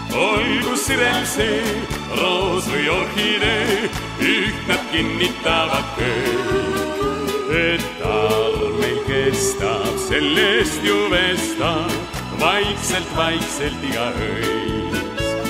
olgu sirel see roos või orhidee, üht nad kinnitavad kõik, et armel kestab, sellest ju vestab vaikselt, vaikselt iga öis.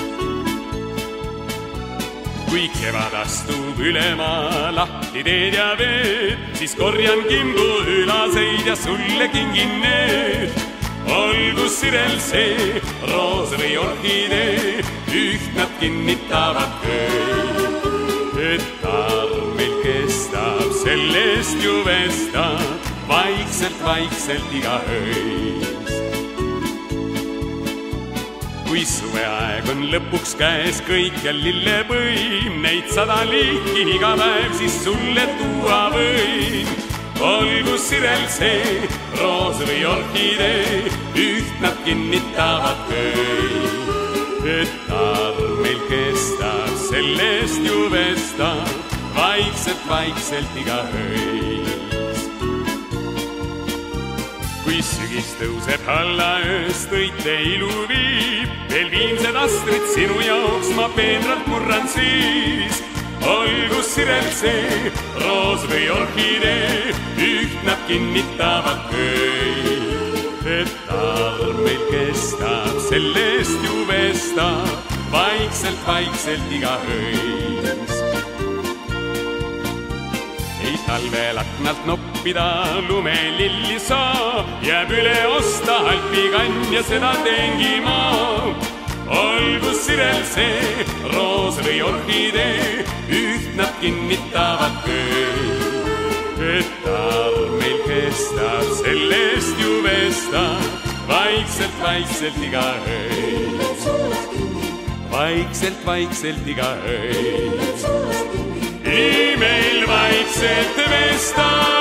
Kui kevad astub ülema lahti teed ja veed, siis korjan kimbu ülaseid ja sulle kingin need. Olgu sirel see roos või orhidee, üht nad kinnitavad kõik, et armel kestab, sellest ju vestab vaikselt, vaikselt iga öis. Kui suveaeg on lõpuks käes kõikjal lillepõim, neid 100 liiki iga päev siis sulle tuua võin. Olgu sirel see roos või orhidee, üht nad kinnitavad kõik, et armel kestab, sellest ju vestab vaikselt, vaikselt iga öis. Kui sügis tõuseb alla ööst, õite ilu viib, veel viimsed astrid sinu jaoks ma peenralt murran siis. Olgu sirel see roos või orhidee, üht nad kinnitavad kõik, et armel kestab, sellest ju vestab vaikselt, vaikselt iga öis. Ei talvel aknalt noppida lumelilli saa, jääb üle osta alpikann ja seda teengi ma. Olgu sirel see roos või orhidee, üht nad kinnitavad kõik, et armel kestab, sellest ju vestab vaikselt, vaikselt iga öis. Vaikselt, vaikselt iga öis. Meil vaikselt vestab